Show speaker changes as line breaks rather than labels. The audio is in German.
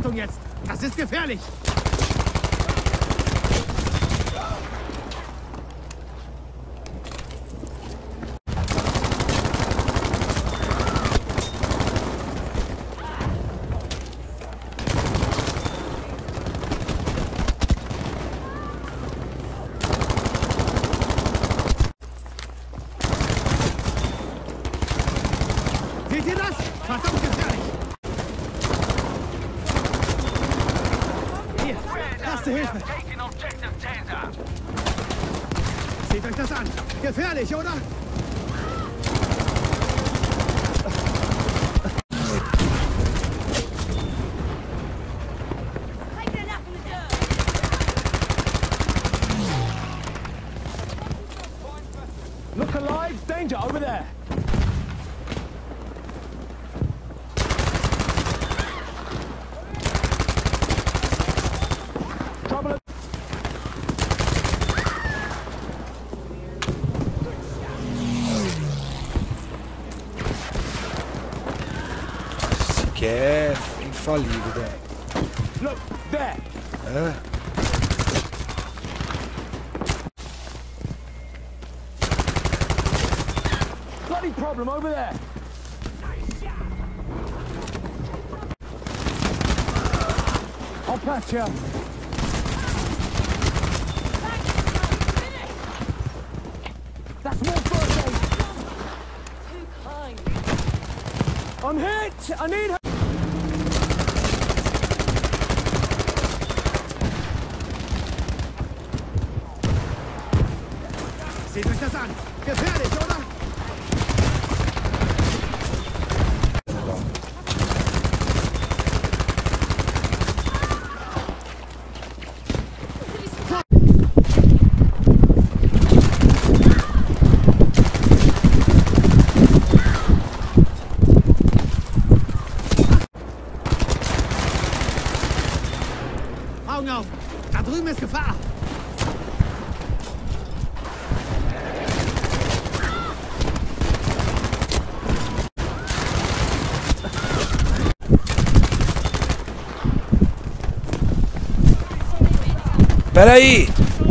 Achtung jetzt! Das ist gefährlich! Seht ihr das? Verdammt gefährlich! Hier, erste Hilfe! Seht euch das an! Gefährlich, oder?
Look alive! Danger over there! Trouble!
Esse aqui é infalível, velho.
Look there!
É.
Bloody problem over there! I'll patch you. That's more first aid.
Too kind.
I'm hit! I need help!
Seht euch das an! Gefährlich, oder? Augen auf! Da drüben ist Gefahr!
Pera aí!